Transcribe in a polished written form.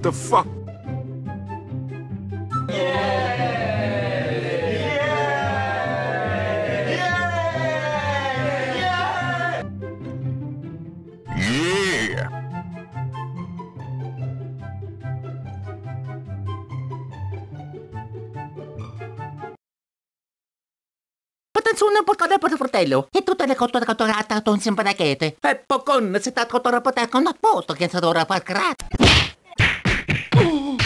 the fuck? Yeah! Attenzione, portare per il fratello. E tutte le cotture catturate con simparachete. E pocon, se sta cottura poter con apposto che si dovrà far crack.